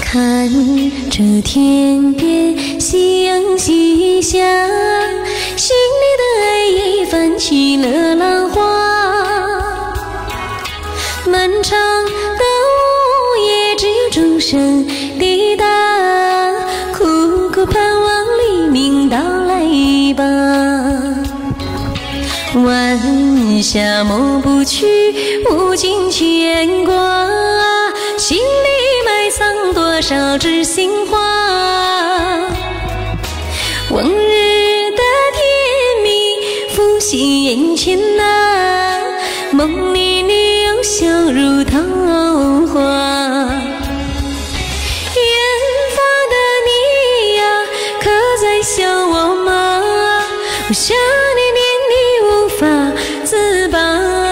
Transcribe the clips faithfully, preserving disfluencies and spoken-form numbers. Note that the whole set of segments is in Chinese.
看着天边星夕阳，心里的爱意泛起了浪花。漫长的午夜，只有钟声滴答，苦苦盼望黎明到来吧。晚霞抹不去无尽牵挂，心里埋藏多少枝心花。往日的甜蜜浮现眼前啊，梦里你又笑如桃花。远方的你呀，可在想我吗？我想你念你无法自拔。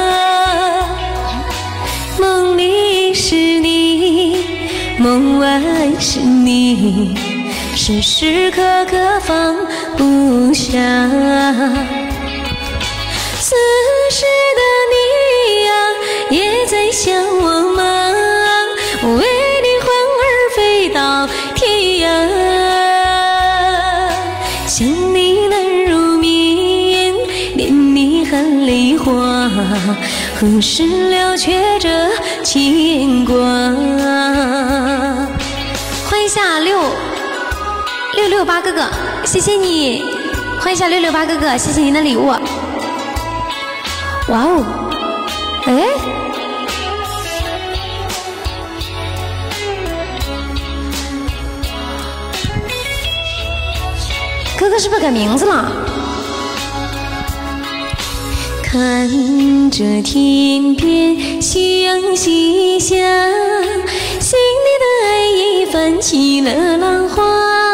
梦里是你，梦外是你，时时刻刻放不下。此时的你呀，也在想我吗？我为你魂儿飞到天涯，想你难入眠，念你含泪花，何时了却这牵挂？欢迎一下六六六八哥哥，谢谢你！欢迎一下六六八哥哥，谢谢您的礼物。哇哦，哎，哥哥是不是改名字了？看着天边星夕阳，心里的爱意泛起了浪花。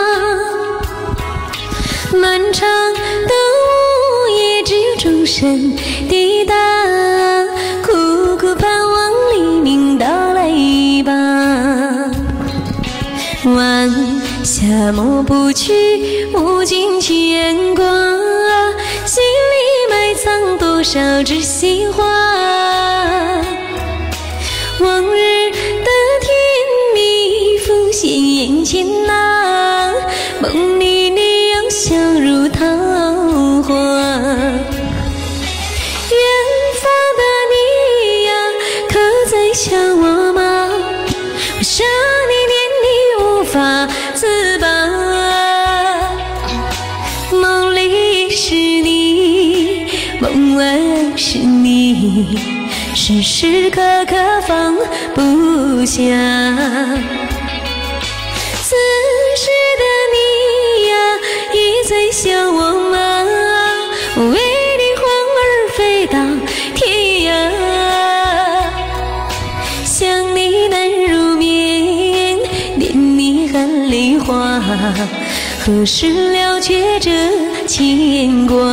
漫长的午夜，只有钟声滴答，苦苦盼望黎明到来吧。晚霞抹不去无尽牵挂，心里埋藏多少枝心花。往日的甜蜜浮现眼前啊，梦里你又笑如桃花。远方的你呀，可在想我吗？我想你念你无法自拔。梦里是你，梦外是你，时时刻刻放不下。此时的你呀，也在想我吗？我为你魂儿飞到天涯，想你难入眠，念你含泪花，何时了却这牵挂？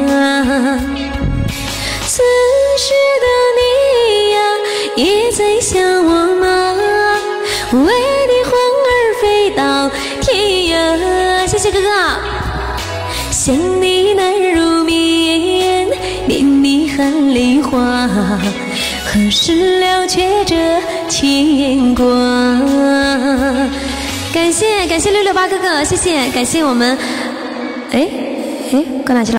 此时的你呀，也在想我吗？我为你魂儿飞到天涯。谢谢哥哥。想你难入眠，念你含泪花，何时了却这牵挂？感谢感谢六六八哥哥，谢谢感谢我们，哎哎，搁哪去了？